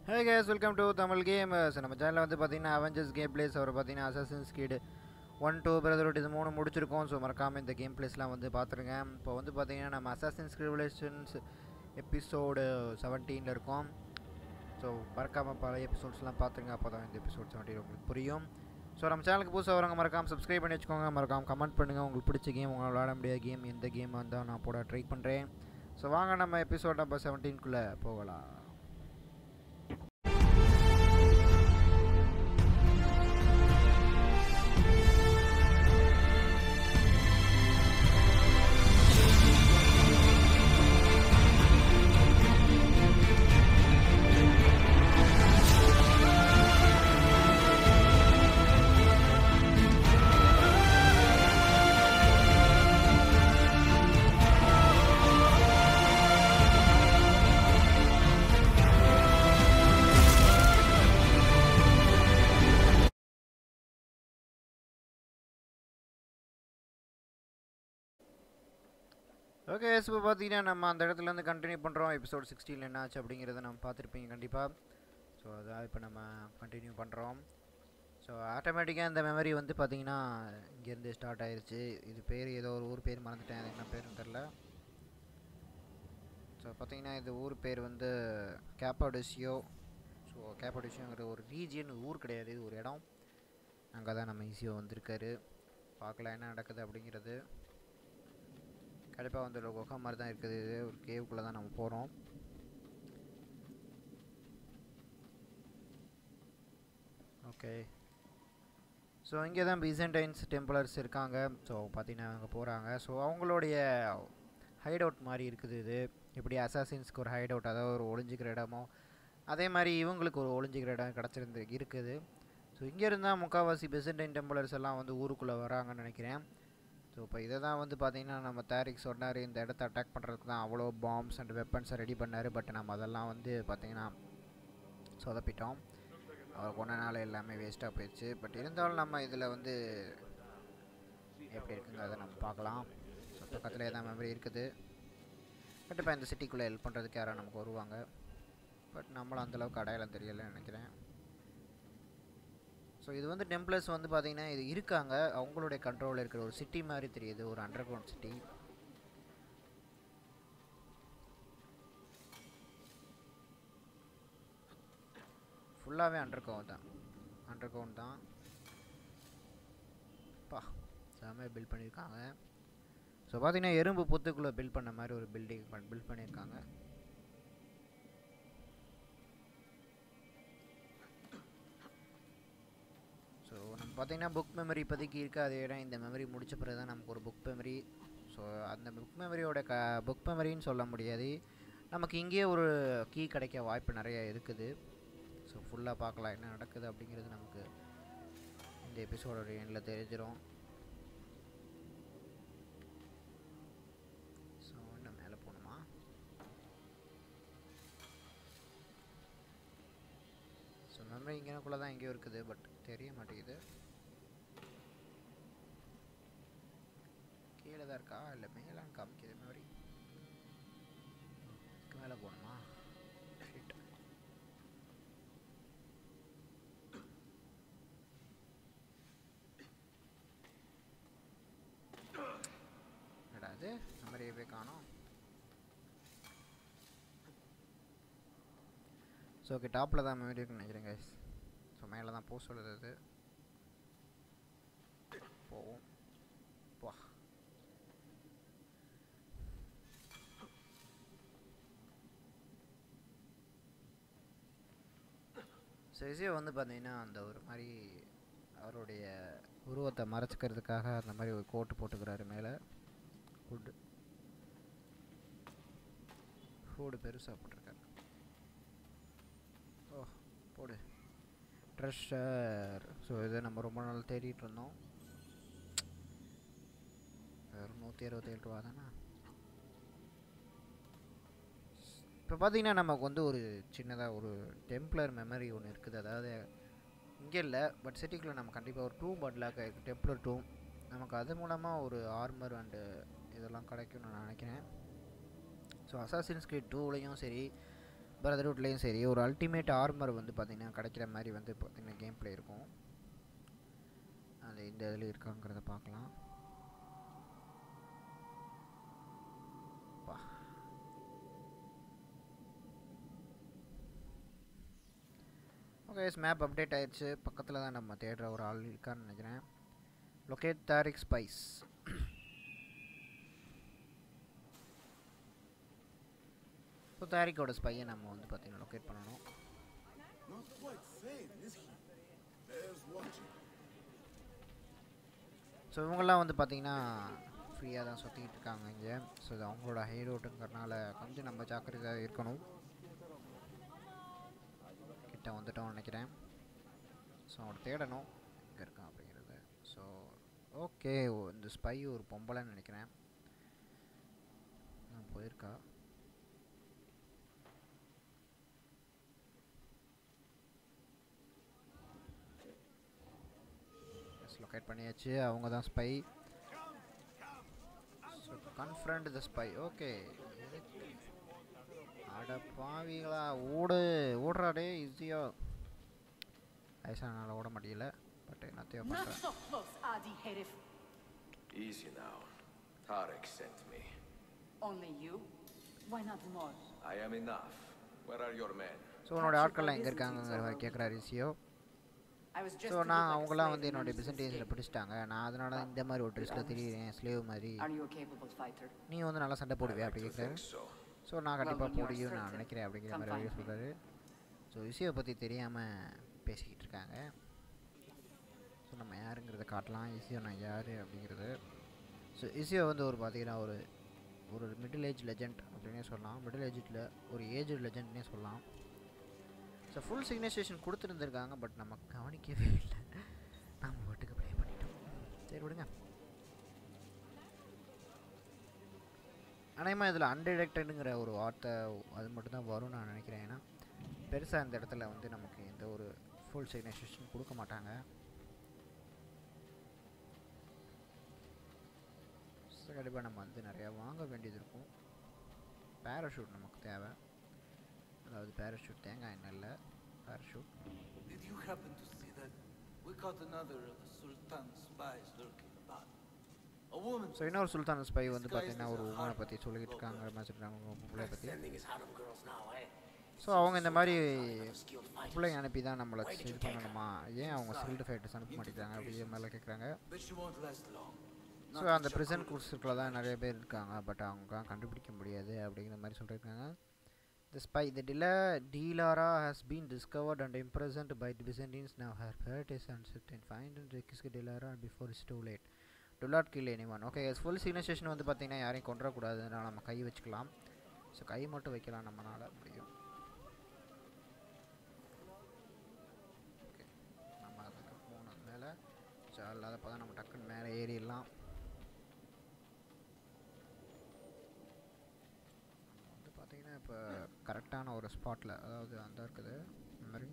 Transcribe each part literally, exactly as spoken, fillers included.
Hey guys, welcome to tamilgaminggamer. நம்ம சேனல்ல வந்து பாத்தீங்கன்னா Avengers கேம் பிளேஸ் அவர் பாத்தீங்கன்னா Assassin's Creed one two Brotherhood இது மூணு முடிச்சிருக்கோம். ஸோ மறக்காம இந்த கேம் பிளேஸ்லாம் வந்து பார்த்துருங்க. இப்போ வந்து பாத்தீங்கன்னா நம்ம Assassin's Creed Revelations எபிசோடு செவன்டீனில் இருக்கோம். ஸோ மறக்காம பழைய எபிசோட்ஸ்லாம் பார்த்துருங்க. அப்போ தான் இந்த எபிசோட் செவன்டீன் உங்களுக்கு புரியும். ஸோ நம்ம சேனலுக்கு புதுசாக வரவங்க மறக்காம சப்ஸ்கிரைப் பண்ணி வச்சுக்கோங்க. மறக்காம கமெண்ட் பண்ணுங்கள். உங்களுக்கு பிடிச்ச கேம் உங்களால் விளாட முடியாத கேம் எந்த கேம் வந்தால் நான் போட ட்ரை பண்ணுறேன். ஸோ வாங்க நம்ம எபிசோட் நம்பர் செவன்டீன்குள்ளே போகலாம். ஓகே, இப்போ பார்த்தீங்கன்னா நம்ம அந்த இடத்துலேருந்து கண்டினியூ பண்ணுறோம். எபிசோட் சிக்ஸ்டீனில் என்ன ஆச்சு அப்படிங்கிறத நம்ம பார்த்துருப்பீங்க கண்டிப்பாக. ஸோ அதான் இப்போ நம்ம கண்டினியூ பண்ணுறோம். ஸோ ஆட்டோமேட்டிக்காக இந்த மெமரி வந்து பார்த்திங்கன்னா இங்கேருந்து ஸ்டார்ட் ஆயிடுச்சு. இது பேர் ஏதோ ஒரு ஊர் பேர் மறந்துட்டேன், அது என்ன பேருன்னு தெரில. ஸோ பார்த்திங்கன்னா இது ஊர் பேர் வந்து கேப்பாடோசியோ. ஸோ கேப்பாடோசியோங்கிற ஒரு ரீஜியன், ஊர் கிடையாது, இது ஒரு இடம். அங்கே தான் நம்ம ஈஸியாக வந்திருக்காரு. பார்க்கலாம் என்ன நடக்குது அப்படிங்கிறது. கண்டிப்பாக வந்து ஒரு குகை மாதிரி தான் இருக்குது. இது ஒரு கேவுக்குள்ளே தான் நம்ம போகிறோம். ஓகே, ஸோ இங்கே தான் பீசன்டைன்ஸ் டெம்பிளர்ஸ் இருக்காங்க. ஸோ பார்த்தீங்கன்னா அங்கே போகிறாங்க. ஸோ அவங்களுடைய ஹைட் அவுட் மாதிரி இருக்குது. இது இப்படி அசாசின்ஸ்க்கு ஒரு ஹைட் அவுட், அதாவது ஒரு ஒளிஞ்சிக்கிற இடமோ, அதே மாதிரி இவங்களுக்கு ஒரு ஒளிஞ்சிக்கிற இடம் கிடச்சிருந்து இருக்குது. ஸோ இங்கே இருந்தால் முக்கால்வாசி பீசன்டைன் டெம்பிளர்ஸ் எல்லாம் வந்து ஊருக்குள்ளே வராங்கன்னு நினைக்கிறேன். ஸோ இப்போ இதை தான் வந்து பார்த்திங்கன்னா நம்ம தாரிக் சொன்னார், இந்த இடத்த அட்டாக் பண்ணுறதுக்கு தான் அவ்வளோ பாம்ஸ் அண்ட் வெப்பன்ஸை ரெடி பண்ணார். பட் நம்ம அதெல்லாம் வந்து பார்த்திங்கன்னா சொதப்பிட்டோம். அவர் கொண்ட நாள் எல்லாமே வேஸ்ட்டாக போயிடுச்சு. பட் இருந்தாலும் நம்ம இதில் வந்து எப்படி இருக்குங்க அதை நம்ம பார்க்கலாம். ஸோ பக்கத்தில் எதாவது மெமரி இருக்குது. கண்டிப்பாக இந்த சிட்டிக்குள்ளே ஹெல்ப் பண்ணுறதுக்கு யாரும் நமக்கு வருவாங்க. பட் நம்மளும் அந்தளவுக்கு அடையாளம் தெரியலைன்னு நினைக்கிறேன். ஸோ இது வந்து டெம்ப்ளர்ஸ் வந்து பார்த்திங்கன்னா இது இருக்காங்க, அவங்களுடைய கண்ட்ரோலில் இருக்கிற ஒரு சிட்டி மாதிரி தெரியுது, ஒரு அண்டர் கிரவுண்ட் சிட்டி. ஃபுல்லாகவே அண்டர் கிரவுண்ட் தான் அண்டர் கிரவுண்ட் தான் பா செம்மையாக பில்ட் பண்ணியிருக்காங்க. ஸோ பார்த்திங்கன்னா எறும்பு புத்துக்குள்ளே பில்ட் பண்ண மாதிரி ஒரு பில்டிங் பில்ட் பண்ணியிருக்காங்க. ஸோ நம்ம பார்த்திங்கன்னா புக் மெமரி இப்போதைக்கு இருக்காது இடம். இந்த மெமரி முடிச்ச பிறகு தான் நமக்கு ஒரு புக் மெமரி. ஸோ அந்த புக் மெமரியோட க புக் மெமரின்னு சொல்ல முடியாது, நமக்கு இங்கேயே ஒரு கீ கிடைக்க வாய்ப்பு நிறைய இருக்குது. ஸோ ஃபுல்லாக பார்க்கலாம் என்ன நடக்குது அப்படிங்கிறது நமக்கு இந்த எபிசோடோட எண்டில் தெரிஞ்சிடும். ஸோ இன்னும் மேலே போகணுமா? ஸோ மெமரி இங்கேக்குள்ளே தான் எங்கேயோ இருக்குது, பட் தெரிய மாட்டேங்குது. கீழே தான் இருக்கா இல்லை மேலான்னு காமிக்குது மெமரி? மேலே போகணுமா? என்னடா அது மெமரியவே காணோம். ஸோ ஓகே, டாப்பில் தான் மெமரி இருக்குன்னு நினைக்கிறேன் கைஸ். ஸோ மேலே தான் போக சொல்லுது. அது போவோம் பா. ஸோ இசையை வந்து பார்த்தீங்கன்னா அந்த ஒரு மாதிரி அவருடைய உருவத்தை மறைச்சிக்கிறதுக்காக அந்த மாதிரி ஒரு கோட்டு போட்டுக்கிறாரு மேலே. ஃபுட்டு ஃபுட்டு பெருசாக போட்டிருக்காரு. ஓ போடு ட்ரெஷர். ஸோ இதை நம்ம ரொம்ப நாள் தேடிட்டு இருந்தோம். வெறும் நூற்றி அறுபத்தேழு ரூபா தானே. இப்போ பார்த்தீங்கன்னா நமக்கு வந்து ஒரு சின்னதாக ஒரு டெம்ப்ளர் மெமரி ஒன்று இருக்குது. அதாவது இங்கே இல்லை, பட் சிட்டிக்குள்ளே நம்ம கண்டிப்பாக ஒரு டூம் பட்லாக் இருக்குது, டெம்ப்ளர் டூம். நமக்கு அது மூலமாக ஒரு ஆர்மர் அண்டு இதெல்லாம் கிடைக்கும்னு நான் நினைக்கிறேன். ஸோ அசாசின்ஸ் கிரீட் டூலையும் சரி பிரதர்ஹுட்லேயும் சரி ஒரு அல்டிமேட் ஆர்மர் வந்து பார்த்திங்கன்னா கிடைக்கிற மாதிரி வந்து பார்த்திங்கன்னா கேம் ப்ளே இருக்கும். அது இந்த இதில் இருக்காங்கிறத பார்க்கலாம். ஓகே, மேப் அப்டேட் ஆயிடுச்சு. பக்கத்தில் தான் நம்ம தேடுற ஒரு ஆள் இருக்கான்னு நினைக்கிறேன். Locate Tarik spies. ஸோ தாரிக்கோட ஸ்பையை நம்ம வந்து பார்த்திங்கன்னா லொக்கேட் பண்ணணும். ஸோ இவங்கெல்லாம் வந்து பார்த்திங்கன்னா ஃப்ரீயாக தான் சுற்றிக்கிட்டு இருக்காங்க இங்கே. ஸோ இது அவங்களோட ஹைரோட்டுங்கிறனால கொஞ்சம் நம்ம ஜாக்கிரதையாக இருக்கணும். கிட்ட வந்துட்டோம் நினைக்கிறேன். ஸோ அவனை தேடணும் இங்கே இருக்கான் அப்படிங்கிறது. ஸோ ஓகே, இந்த ஸ்பை ஒரு பொம்பளைன்னு நினைக்கிறேன். நான் போயிருக்கா. லொக்கேட் பண்ணியாச்சு. அவங்க தான் spy. So confront the spy. Okay, அட பாவிங்களா, ஓடு ஓடுறாடே ஈஸியாக. ஐசானால ஓட முடியல, பட் என்னத்தையும் பண்ணுறேன். Easy now. Tarek sent me. Only you? Why not more? I am enough. Where are your men? So உன்னோட ஆட்கள்லாம் எங்கே இருக்காங்கிற மாதிரி கேட்குறாரு ரிஷியோ. ஸோ நான் அவங்களாம் வந்து என்னோட பிசன்டேஜில் பிடிச்சிட்டாங்க. நான் அதனால இந்த மாதிரி ஒரு ட்ரெஸ்ஸில் தெரியுறேன், ஸ்லேவ் மாதிரி. நீ வந்து நல்லா சண்டை போடுவியா அப்படி கேட்குறாரு. ஸோ நான் கண்டிப்பாக போடியும் நான் நினைக்கிறேன் அப்படிங்கிற மாதிரி அவர் சொல்கிறாரு. ஸோ ரிஷியை பற்றி தெரியாமல் பேசிக்கிட்டு இருக்காங்க. ஸோ நம்ம யாருங்கிறத காட்டலாம். ஈஸியோ நான் யார் அப்படிங்கிறது. ஸோ ஈஸியோ வந்து ஒரு பார்த்திங்கன்னா ஒரு ஒரு மிடில் ஏஜ் லெஜண்ட் அப்படின்னே சொல்லலாம். மிடில் ஏஜில் ஒரு ஏஜ் லெஜண்ட்னே சொல்லலாம். ஸோ ஃபுல் சிக்னேச்சேஷன் கொடுத்துருந்துருக்காங்க, பட் நம்ம கவனிக்கவே இல்லை. நம்ம வீட்டுக்கு ப்ளே பண்ணிட்டோம். சரி விடுங்க. அநேகமாக இதில் அன்டிடெக்டடுங்கிற ஒரு வார்த்தை அது மட்டும்தான் வரும்னு நான் நினைக்கிறேன். ஏன்னா பெருசாக இந்த இடத்துல வந்து நமக்கு எந்த ஒரு ஃபுல் சிக்னேச்சேஷன் கொடுக்க மாட்டாங்க. ஸோ கண்டிப்பாக நம்ம வந்து நிறையா வாங்க வேண்டியது இருக்கும். பேராஷூட் நமக்கு தேவை. அதாவது பேராஷூட் தேங்காய் என்ன இல்லை, parachute. Did you happen to see that? We caught another of the Sultan's spies lurking about. A woman. So இன்னொரு சுல்தான் ஸ்பை வந்து பார்த்தீங்கன்னா ஒரு உமனை பற்றி சொல்லிக்கிட்டு இருக்காங்க மாதிரி சொல்கிறாங்க, பிள்ளைய பற்றி. ஸோ அவங்க இந்த மாதிரி பிள்ளைங்க அனுப்பி தான் நம்மளை இது பண்ணணுமா, ஏன் அவங்க ஸ்கில்டு ஃபைட்டர்ஸ் அனுப்ப மாட்டேங்கிறாங்க அப்படிங்கிற மாதிரிலாம் கேட்குறாங்க. ஸோ அந்த ப்ரிசன் கோர்ஸுக்குள்ள தான் நிறைய பேர் இருக்காங்க, பட் அவங்க கண்டுபிடிக்க முடியாது அப்படிங்கிற மாதிரி சொல்லியிருக்காங்க. The spy, the Dilara has been discovered and imprisoned by the Byzantines. Now her fate is uncertain. Find and rescue Dilara before it's too late. Do not kill anyone. Okay, as full signation வந்து பார்த்தீங்கன்னா யாரையும் கொன்றக்கூடாதுன்னா நம்ம கை வச்சுக்கலாம். So கை மட்டும் வைக்கலாம் நம்மளால முடியும். Okay, நம்ம அதுக்கு போனது மேலே ஸோ அல்லாத பார்த்தா நம்ம டக்குன்னு மேலே ஏறிடலாம். பார்த்தீங்கன்னா இப்போ கரெக்டான ஒரு ஸ்பாட்டில், அதாவது அந்த இருக்குது இந்த மாதிரி.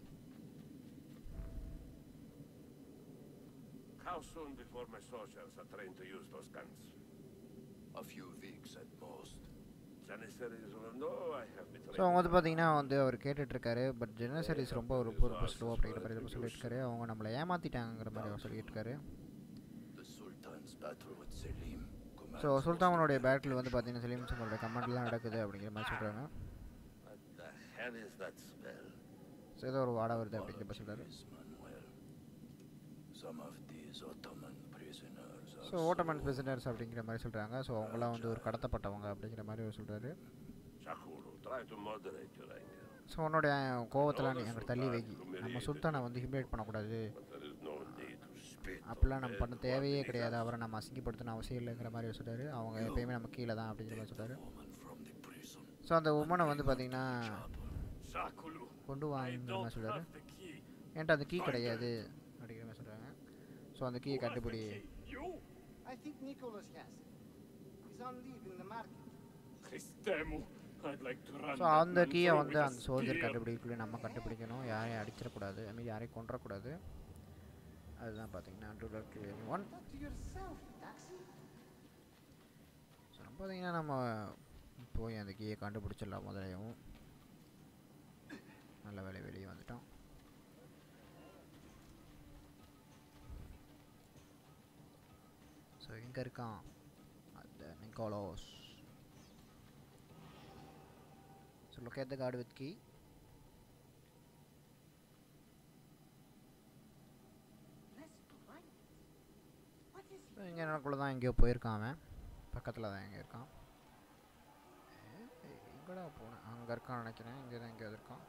How soon before my soldiers are trained to use those guns? A few weeks at most. Janissaries will know I have been trained. So அவங்க வந்து பார்த்தீங்கன்னா வந்து அவர் கேட்டுட்ருக்காரு, பட் ஜெனசரிஸ் ரொம்ப ஒரு பொறுப்பு ஸ்லோ அப்படிங்கிற மாதிரி ரொம்ப சொல்லியிருக்காரு. அவங்க நம்மளை ஏமாற்றிட்டாங்கிற மாதிரி அவர் சொல்லிட்டு இருக்காரு. ஸோ சுல்தானுடைய பேட்டில் வந்து பார்த்தீங்கன்னா சலீம் சிங்கோட கமெண்ட்லாம் நடக்குது அப்படிங்கிற மாதிரி சொல்கிறாங்க. ஸோ ஏதோ ஒரு வாடை வருது அப்படிங்கிற மாதிரி சொல்கிறாரு. ஸோ ஓட்டமன் பிரிசனர்ஸ் அப்படிங்கிற மாதிரி சொல்கிறாங்க. ஸோ அவங்களாம் வந்து ஒரு கடத்தப்பட்டவங்க அப்படிங்கிற மாதிரி அவர் சொல்கிறாரு. ஸோ உன்னோடைய கோவத்தெல்லாம் நீ எங்களை தள்ளி வைக்கி, நம்ம சுல்தானை வந்து ஹிமிலேட் பண்ணக்கூடாது, அப்படிலாம் நம்ம பண்ண தேவையே கிடையாது, அவரை நம்ம அசிங்கப்படுத்தணும் அவசியம் இல்லைங்கிற மாதிரி சொல்கிறாரு. அவங்க எப்பயுமே நம்ம கீழே தான் அப்படிங்கிற மாதிரி சொல்கிறாரு. ஸோ அந்த உமனை வந்து பார்த்தீங்கன்னா கொண்டு வாங்கிற மாதிரி சொல்கிறாரு. என்கிட்ட அந்த கீ கிடையாது அப்படிங்கிற மாதிரி சொல்கிறாங்க. ஸோ அந்த கீயை கண்டுபிடி. ஸோ அந்த கீயை வந்து அந்த சோல்ஜர் கண்டுபிடிக்கல, நம்ம கண்டுபிடிக்கணும், யாரையும் அடிச்சிடக்கூடாது, அதுமாதிரி யாரையும் கொன்றக்கூடாது. அதுதான் பார்த்தீங்கன்னா ஒன். ஸோ பார்த்தீங்கன்னா நம்ம போய் அந்த கீயை கண்டுபிடிச்சிடலாம் முதலையும். எங்கே இருக்கான் அந்த Nicholas. So locate the card with key. இங்கே எனக்குள்ள தான் எங்கேயோ போயிருக்கான் அவன். பக்கத்தில் தான் எங்கே இருக்கான். எங்கடா போனேன்? அங்கே இருக்கான்னு நினைக்கிறேன். இங்கே தான் எங்கேயாவது இருக்கான்.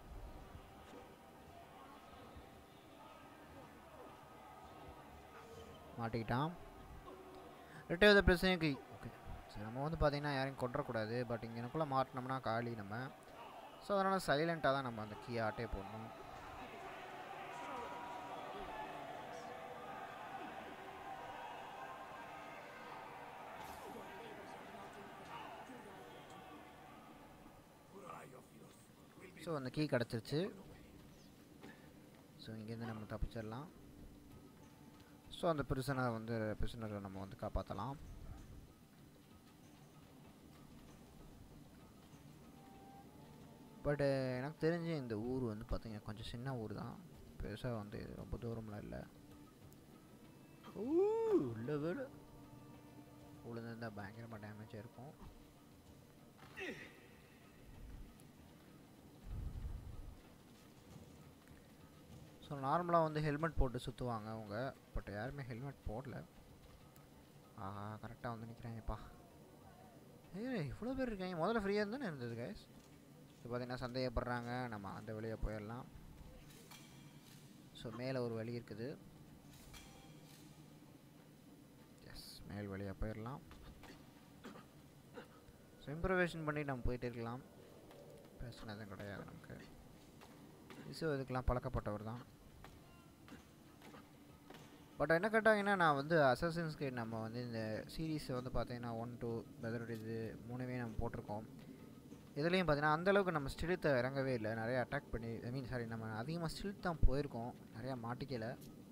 மாட்டிக்கிட்டான். ரிட்டைவ் த பிரச்சனைக்கு. ஓகே சரி, நம்ம வந்து பார்த்தீங்கன்னா யாரையும் கொண்டுறக்கூடாது. பட் இங்கே எனக்குள்ளே மாட்டினோம்னா காலி நம்ம. ஸோ அதனால் சைலண்ட்டாக தான் நம்ம அந்த கீ ஆட்டே போடணும். ஸோ அந்த கீ கிடச்சிருச்சு. ஸோ இங்கேருந்து நம்ம தப்பிச்சிடலாம். ஸோ அந்த பிரிசனர் வந்து பிரிசனரை நம்ம வந்து காப்பாற்றலாம். பட் எனக்கு தெரிஞ்சு இந்த ஊர் வந்து பார்த்தீங்கன்னா கொஞ்சம் சின்ன ஊர் தான். பெருசாக வந்து ரொம்ப தூரம்லாம் இல்லை. ஊ உள்ள வீடு உளுந்திருந்தால் பயங்கரமாக டேமேஜாக இருக்கும். ஸோ நார்மலாக வந்து ஹெல்மெட் போட்டு சுற்றுவாங்க அவங்க. பட் யாருமே ஹெல்மெட் போடல. ஆஹா கரெக்டாக வந்து நிற்கிறாங்கப்பா. ஏ இவ்வளோ பேர் இருக்காங்க. முதல்ல ஃப்ரீயாக இருந்தானே இருந்தது கைஸ். இப்போ பார்த்தீங்கன்னா சந்தேகப்படுறாங்க. நம்ம அந்த வழியாக போயிடலாம். ஸோ மேலே ஒரு வழி இருக்குது. எஸ் மேல் வழியாக போயிடலாம். ஸோ இம்ப்ரூவேஷன் பண்ணி நம்ம போயிட்டு இருக்கலாம். பிரச்சனை எதுவும் கிடையாது நமக்கு. இசு இதுக்கெலாம் பழக்கப்பட்டவர் தான். பட் என்ன கேட்டாங்கன்னா நான் வந்து அசாசின்ஸ் கிரீட் நம்ம வந்து இந்த சீரீஸை வந்து பார்த்தீங்கன்னா ஒன் டூ பிரதர்ஹுட் இது மூணுமே நம்ம போட்டிருக்கோம். இதுலேயும் பார்த்தீங்கன்னா அந்தளவுக்கு நம்ம ஸ்டில்த்தை இறங்கவே இல்லை. நிறையா அட்டாக் பண்ணி ஐ மீன் சாரி நம்ம அதிகமாக ஸ்டில்த் தான் போயிருக்கோம். நிறையா மாட்டிக்கலை.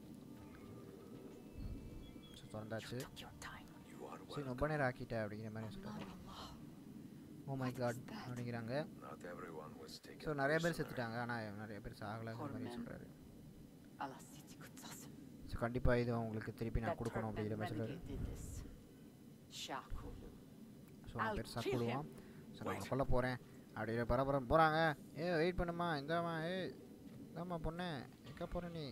ஸோ திறந்தாச்சு. சரி ரொம்ப நேரம் ஆக்கிட்டேன் அப்படிங்கிற மாதிரி சொல்கிறாங்க. ஓ மை காட் அப்படிங்கிறாங்க. ஸோ நிறைய பேர் செத்துட்டாங்க. ஆனால் நிறைய பேர் சாகலைங்கிற மாதிரி சொல்கிறாரு. ஸோ கண்டிப்பாக இது அவங்களுக்கு திருப்பி நான் கொடுக்கணும் அப்படிங்கிற மாதிரி சொல்கிறாரு. ஸோ அவன் பேர் சக்குடுவான். ஸோ நான் கொல்ல போகிறேன் அப்படிங்கிற பரபரம் போகிறாங்க. ஏ வெயிட் பண்ணுமா இந்தாம்மா ஏ இந்தாம்மா பொண்ணு எங்கே போகிற நீ.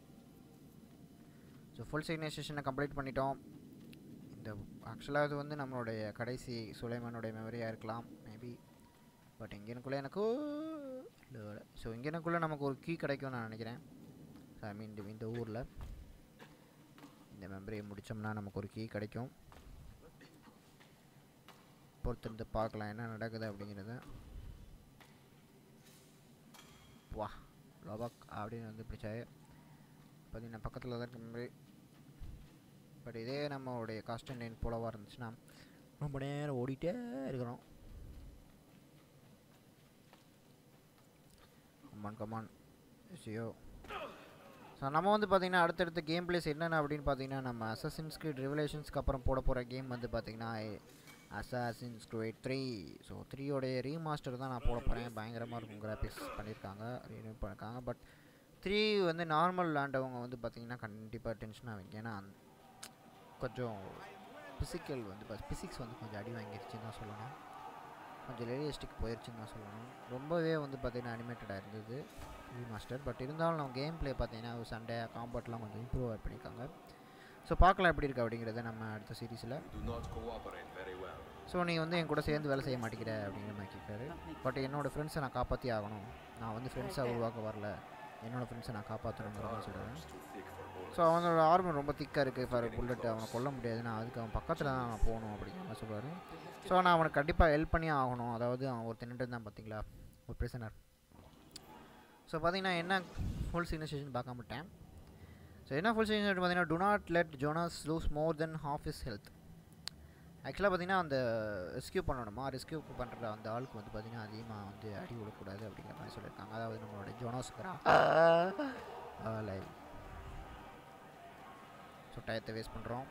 ஸோ ஃபுல் சிக்னைசேஷனை கம்ப்ளீட் பண்ணிட்டோம். இந்த ஆக்சுவலாக இது வந்து நம்மளுடைய கடைசி சுலைமானுடைய மெமரியாக இருக்கலாம் மேபி. பட் இங்கேனுக்குள்ளே எனக்கு இல்லை. ஸோ இங்கேனுக்குள்ளே நமக்கு ஒரு கீ கிடைக்கும்னு நான் நினைக்கிறேன். ஸோ ஐ மீன் இந்த ஊரில் இந்த மெமரியை முடித்தோம்னா நமக்கு ஒரு கீ கிடைக்கும். பொறுத்திருந்து பார்க்கலாம் என்ன நடக்குது அப்படிங்கிறத. வா லோபாக் அப்படின்னு வந்து பிடிச்சாயே பார்த்தீங்கன்னா பக்கத்தில் தான் இருக்க மெமரி. பட் இதே நம்மளுடைய கான்ஸ்டன்டைன் போலவாக இருந்துச்சுன்னா ரொம்ப நேரம் ஓடிட்டே இருக்கிறோம். Come on come on எஸ்யோ. ஸோ நம்ம வந்து பார்த்திங்கன்னா அடுத்தடுத்த கேம் பிளேஸ் என்னென்ன அப்படின்னு பார்த்தீங்கன்னா நம்ம அசாசின்ஸ் கிரீட் ரெவலேஷன்ஸ்க்கு அப்புறம் போட போகிற கேம் வந்து பார்த்திங்கன்னா அசாசின்ஸ் கிரீட் த்ரீ. ஸோ த்ரீயோடைய ரீமாஸ்டர் தான் நான் போட போகிறேன். பயங்கரமாக இருக்கும். கிராஃபிக்ஸ் பண்ணியிருக்காங்க ரீனியூ பண்ணியிருக்காங்க. பட் த்ரீ வந்து நார்மல் விளாண்டவங்க வந்து பார்த்திங்கன்னா கண்டிப்பாக டென்ஷன் ஆகிங்க. ஏன்னா கொஞ்சம் ஃபிசிக்கல் வந்து ஃபிசிக்ஸ் வந்து கொஞ்சம் அடி வாங்கிருச்சுன்னு தான் சொல்லணும். கொஞ்சம் ரியலிஸ்டிக் போயிடுச்சுன்னு தான் சொல்லணும். ரொம்பவே வந்து பார்த்திங்கன்னா அனிமேட்டடாக இருந்தது ரீமாஸ்டர். பட் இருந்தாலும் நம்ம கேம் பிளே பார்த்தீங்கன்னா சண்டே காம்பேட்லாம் கொஞ்சம் இம்ப்ரூவ் பண்ணியிருக்காங்க. ஸோ பார்க்கலாம் எப்படி இருக்குது அப்படிங்கிறத நம்ம அடுத்த சீரீஸில். ஸோ நீ வந்து என் கூட சேர்ந்து வேலை செய்ய மாட்டேங்கிற அப்படிங்கிற மாதிரி கேட்குறாரு. பட் என்னோடய ஃப்ரெண்ட்ஸை நான் காப்பாற்றி ஆகணும். நான் வந்து ஃப்ரெண்ட்ஸாக உருவாக்க வரல, என்னோடய ஃப்ரெண்ட்ஸை நான் காப்பாற்றணுங்கிற மாதிரி சொல்கிறேன். ஸோ அவனோட ஆர்மர் ரொம்ப திக்காக இருக்குது ஃபார் புல்லட். அவனை கொல்ல முடியாது. நான் அதுக்கு அவன் பக்கத்தில் தான் நான் போகணும் அப்படிங்கிற மாதிரி சொல்கிறாரு. ஸோ நான் அவனுக்கு கண்டிப்பாக ஹெல்ப் பண்ணி ஆகணும். அதாவது அவன் ஒரு தின்னுட்டு தான் பார்த்தீங்களா ஒரு பிரிசனர். ஸோ பார்த்தீங்கன்னா என்ன ஃபுல் சிக்னைசேஷன் பார்க்க மாட்டேன். ஸோ என்ன ஃபுல் சிக்னைசேஷன் பார்த்தீங்கன்னா do not let Jonas lose more than half is health. ஆக்சுவலாக பார்த்தீங்கன்னா அந்த ரெஸ்கியூ பண்ணணுமா, ரெஸ்கியூ பண்ணுற அந்த ஆளுக்கு வந்து பார்த்திங்கன்னா அதிகமாக வந்து அடி விடக்கூடாது அப்படிங்கிற மாதிரி சொல்லியிருக்காங்க. அதாவது நம்மளோட ஜோனாஸுக்குறா லைவ். ஸோ டயத்தை வேஸ்ட் பண்ணுறோம்.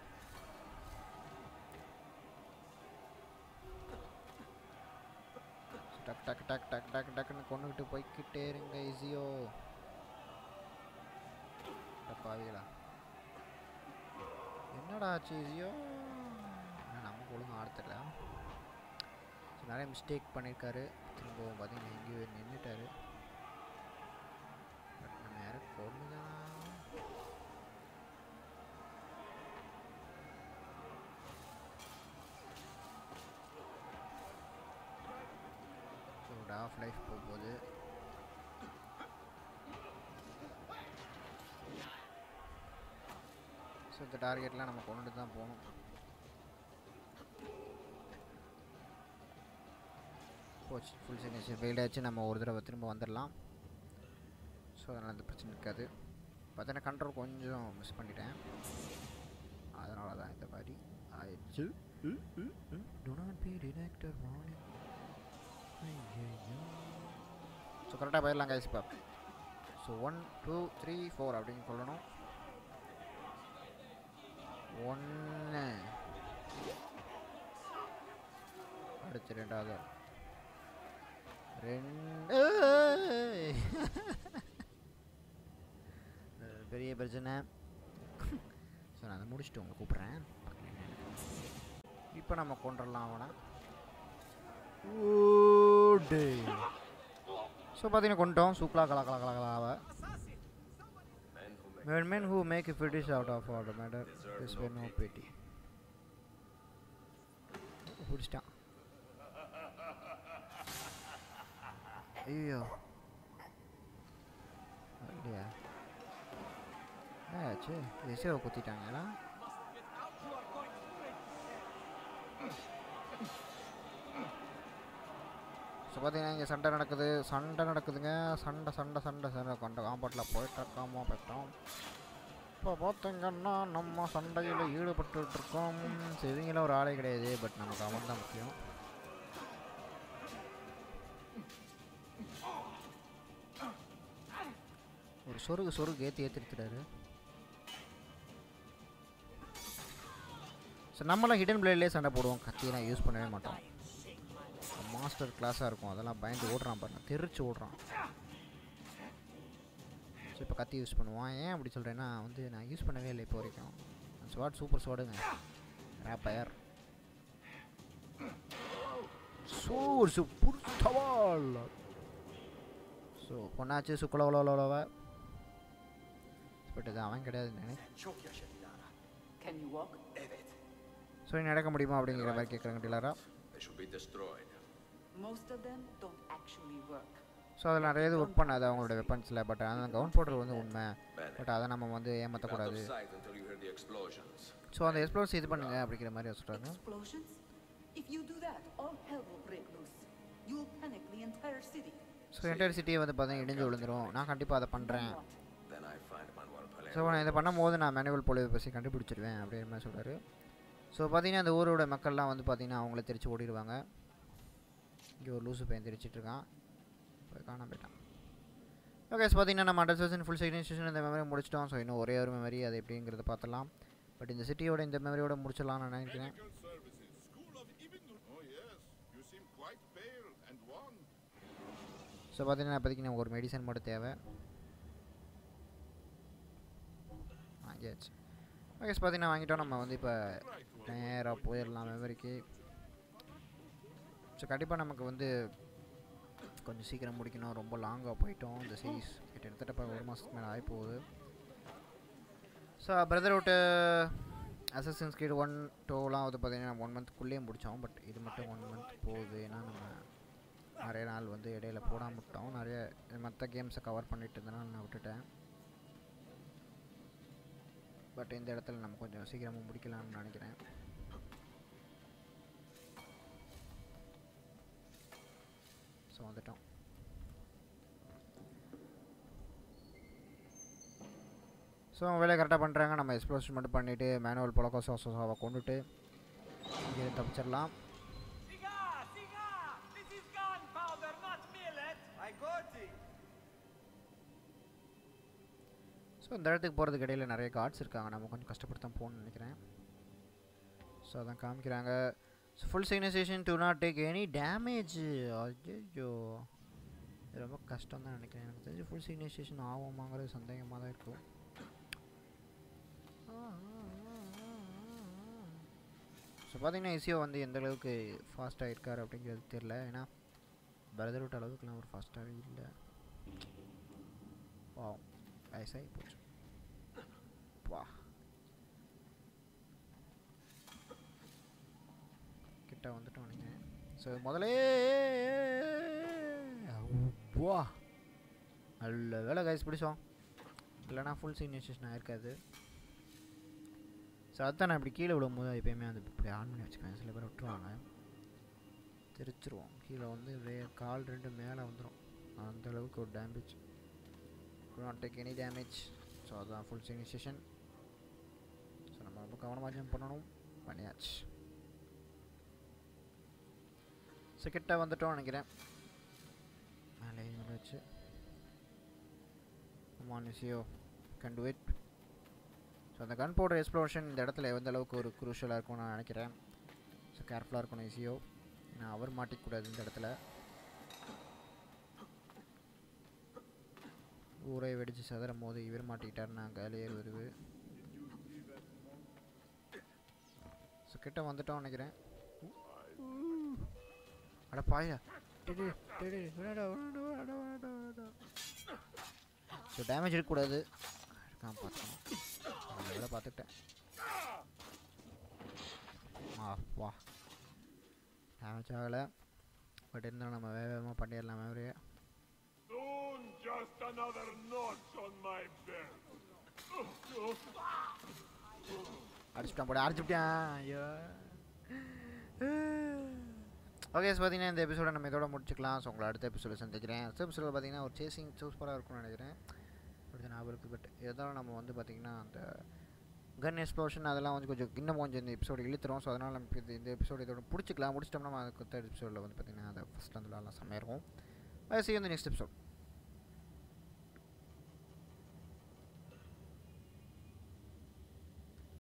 டக் டக் டக் டக் டக் டக்குன்னு கொண்டுக்கிட்டு போய்கிட்டே இருங்க ஈஸியோ. பாவிகளா என்னடா ஆச்சு ஈஸியோ. ஒழுங்காக ஆடுத்தல. ஸோ நிறைய மிஸ்டேக் பண்ணியிருக்காரு. திரும்பவும் பார்த்தீங்கன்னா எங்கேயோ நின்றுட்டாரு. பட் நம்ம யாரும் கொண்டு தான். ஸோ ஆஃப் லைஃப் போகும்போது ஸோ இந்த டார்கெட்லாம் நம்ம கொண்டுட்டு தான் போகணும். போச்சு ஃபுல் சிக்னேச்சர் ஃபெயில்டாச்சு. நம்ம ஒரு தடவை திரும்ப வந்துடலாம். ஸோ அதனால் அந்த பிரச்சனை இருக்காது. பார்த்தீங்கன்னா கண்ட்ரோல் கொஞ்சம் மிஸ் பண்ணிட்டேன். அதனால தான் இந்த மாதிரி ஆயிடுச்சு. Do not be detected warning. So கரெக்டாக போயிடலாம் கைஸ். இப்போ so one two three four அப்படின்னு சொல்லணும். ஒன்று அடுத்து ரெண்டாவது ரெண்டு பெரிய பிரச்சனை. ஸோ நான் அதை முடிச்சுட்டு உங்களை கூப்பிட்றேன். இப்போ நம்ம கொண்டுடலாம் அவனை. ஓடே ஸோ பார்த்தீங்கன்னா கொண்டோம். சூப்பராக கலா கலா கலா கலாவை men men who make a fetish out of order matter is for no pity. புடிச்சிட்டான். ஐயோ இல்லையா ஆச்சு. எசேவை குத்திட்டாங்களா? ஸோ பார்த்தீங்கன்னா இங்கே சண்டை நடக்குது. சண்டை நடக்குதுங்க. சண்டை சண்டை சண்டை சண்டை கொண்ட காம்பட்டில் போயிட்டு இருக்காமோ போயிட்டோம். இப்போ பார்த்தீங்கன்னா நம்ம சண்டையில் ஈடுபட்டுருக்கோம். இவங்களும் ஒரு ஆளே கிடையாது. பட் நமக்கு அவன் தான் முக்கியம். ஒரு சொருகு சொருகு ஏற்றி ஏற்றிருக்கிறாரு. ஸோ நம்மளாம் ஹிடன் பிளேட்லேயே சண்டை போடுவோம். கத்தியெல்லாம் யூஸ் பண்ணவே மாட்டோம். மாஸ்டர் கிளாஸாக இருக்கும். அதெல்லாம் பயந்து ஓடுறான் பாருங்க. தெரிச்சு ஓடுறான். ஸோ இப்போ கத்தி யூஸ் பண்ணுவான். ஏன் அப்படி சொல்கிறேன்னா வந்து நான் யூஸ் பண்ணவே இல்லை இப்போ வரைக்கும். ஸ்வாட் சூப்பர் ஸ்வாடுங்க. ரேப்பயர் சூர் சூப்பர் சவால். ஸோ பொண்ணாச்சு சுக்குலவளவளவ பட் இது அவன் கிடையாதுன்னு நினைக்கிறேன். Can you walk? ஸோ நடக்க முடியுமா அப்படிங்கிற மாதிரி கேட்குறாங்க டிலரா. Most of them don't actually work. So அதில் நிறைய இது ஒர்க் பண்ணாது அவங்களோட வெப்பன்ஸில். பட் அந்த கவுண்ட் பவுடர் வந்து உண்மை. பட் அதை நம்ம வந்து ஏமாற்றக்கூடாது. ஸோ அந்த எக்ஸ்ப்ளோர்ஸ் இது பண்ணுங்க அப்படிங்கிற மாதிரி சொல்கிறாங்க. Explosions? If you do that, all hell will break loose. You'll panic the entire city. So entire சிட்டியை வந்து பார்த்தீங்கன்னா இடிஞ்சு விழுந்துடும். நான் கண்டிப்பாக அதை பண்ணுறேன். ஸோ நான் இதை பண்ணும் போது நான் மேனுவல் பொலிவை பற்றி கண்டுபிடிச்சிடுவேன் அப்படிங்கிற மாதிரி சொல்கிறாரு. ஸோ பார்த்தீங்கன்னா அந்த ஊரோட மக்கள்லாம் வந்து பார்த்தீங்கன்னா அவங்கள தெரிச்சு ஓடிடுவாங்க. இங்கே ஒரு லூசு பையன் தெரிச்சிட்ருக்கான். போய் காணாம போயிட்டான். ஓகே ஸோ பார்த்தீங்கன்னா நம்ம அண்டர்ஸ்டேஷன் ஃபுல் சிக்னேச்சர் இந்த மெமரி முடிச்சிட்டோம். ஸோ இன்னும் ஒரே ஒரு மெமரி அது எப்படிங்கிறத பார்த்துலாம். பட் இந்த சிட்டியோட இந்த மெமரியோட முடிச்சிடலாம்னு நான் நினைக்கிறேன். ஸோ பார்த்தீங்கன்னா இப்போதைக்கு நமக்கு ஒரு மெடிசன் மட்டும் தேவை. வாங்கியாச்சு. ஓகே ஸோ பார்த்தீங்கன்னா வாங்கிட்டோம். நம்ம வந்து இப்போ நேராக போயிடலாம் மெமரிக்கு. ஸோ கண்டிப்பாக நமக்கு வந்து கொஞ்சம் சீக்கிரம் முடிக்கணும். ரொம்ப லாங்காக போயிட்டோம். இந்த சீரீஸ் கிட்டத்தட்ட இப்போ ஒரு மாதத்துக்கு மேலே ஆகி போகுது. So brotherhood Assassin's Creed one டூலாம் வந்து பார்த்தீங்கன்னா நம்ம ஒன் மந்த்துக்குள்ளேயே முடித்தோம். பட் இது மட்டும் ஒன் மந்த் போகுது. ஏன்னா நம்ம நிறைய நாள் வந்து இடையில போடாமல் விட்டோம். நிறைய மற்ற கேம்ஸை கவர் பண்ணிட்டு இருந்தனால நான் விட்டுட்டேன். பட் இந்த இடத்துல நம்ம கொஞ்சம் சீக்கிரமாக முடிக்கலாம்னு நினைக்கிறேன். ஸோ வந்துட்டோம். ஸோ அவங்க வேலையை கரெக்டாக பண்ணுறாங்க. நம்ம எக்ஸ்ப்ளோஷன் மட்டும் பண்ணிவிட்டு மேனுவல் பழக்கம் சோசாவை கொண்டுட்டு இங்கே தப்பிச்சிடலாம். ஸோ இந்த இடத்துக்கு போகிறதுக்கு இடையில் நிறைய கார்ட்ஸ் இருக்காங்க. நம்ம கொஞ்சம் கஷ்டப்பட்டு தான் போகணும்னு நினைக்கிறேன். ஸோ அதான் காமிக்கிறாங்க. So full synchronisation do not take any damage. ஐயோ இது ரொம்ப கஷ்டம் தான் நினைக்கிறேன். எனக்கு தெரிஞ்சு ஃபுல் சிக்னைசேஷன் ஆகுமாங்கிறது சந்தேகமாக தான் இருக்கும். ஸோ பார்த்தீங்கன்னா இசியோ வந்து எந்த அளவுக்கு ஃபாஸ்ட்டாக இருக்கார் அப்படிங்கிறது தெரில. ஏன்னா பிரதர்ஹுட் அளவுக்குலாம் ஒரு ஃபாஸ்ட்டாகவே இல்லை. வா வயசாகி போச்சு. வா கிட்ட வந்துட்டோம் நினைக்கிறேன். ஸோ முதலே வா நல்ல வேலை கைஸ் பிடிச்சோம், இல்லைனா ஃபுல் சிக்னேஷன் ஆயிருக்காது. ஸோ அதுதான் நான் இப்படி கீழே விழும்போது எப்போயுமே அந்த இப்படி ஆன் பண்ணி வச்சுக்குவேன். சில பேர் விட்டுருவாங்க, தெரிச்சிருவோம். கீழே வந்து வே கால் ரெண்டு மேலே வந்துடும். அந்த அளவுக்கு ஒரு damage, not take any damage. So அதுதான் ஃபுல் சிக்னேஷன். ஸோ நம்ம ரொம்ப கவனமாக ஜம்ப் பண்ணணும். பண்ணியாச்சு. ஸோ கிட்ட வந்துட்டோம் நினைக்கிறேன். மேலே வச்சு மானிசியோ கேன் டு இட். ஸோ அந்த கன் பவுடர் எக்ஸ்ப்ளோஷன் இந்த இடத்துல எந்த அளவுக்கு ஒரு குரூஷலாக இருக்கும்னு நான் நினைக்கிறேன். ஸோ கேர்ஃபுல்லாக இருக்கணும் இசியோ, ஏன்னா அவர் மாட்டிக்கூடாது இந்த இடத்துல. ஊரை வெடித்து சதறும் போது இவர் மாட்டிக்கிட்டார், நான் கையில் ஏறி வருது. ஸோ கிட்ட வந்துட்டோம் நினைக்கிறேன். அட பாயா, ஸோ டேமேஜ் இருக்கக்கூடாது, இருக்காம பார்த்துக்கணும். வேலை பார்த்துக்கிட்டேன். ஆ வா டேமேஜ் ஆகலை, பட் இருந்தாலும் நம்ம வேக வேகமாக பண்ணிடலாம். வேறையே அடிச்சுட்டான் போட அடிச்சுட்டேன். ஐயோ ஓகே ஸோ பார்த்தீங்கன்னா இந்த எபிசோட நம்ம இதோட முடிச்சுக்கலாம். ஸோ உங்களை அடுத்த எபிசோட சந்திக்கிறேன். அடுத்த எபிசோட பார்த்தீங்கன்னா ஒரு சேசிங் சூப்பராக இருக்கும்னு நினைக்கிறேன், அப்படி ஞாபகம் இருக்குது. பட் இருந்தாலும் நம்ம வந்து பார்த்திங்கன்னா அந்த கன் எக்ஸ்ப்ளோஷன் அதெல்லாம் வந்து கொஞ்சம் இன்னும் கொஞ்சம் இந்த எபிசோடு இழுத்துரும். ஸோ அதனால் நம்ம இந்த எபிசோடு இதோட பிடிச்சிக்கலாம். முடிச்சிட்டோம்னா அதுக்கு தேர்ட் எபிசோடில் வந்து பார்த்திங்கன்னா அதை ஃபஸ்ட் வந்து விளாட்லாம் செம்மையாக இருக்கும். சி யூ இந்த நெக்ஸ்ட் எபிசோட்.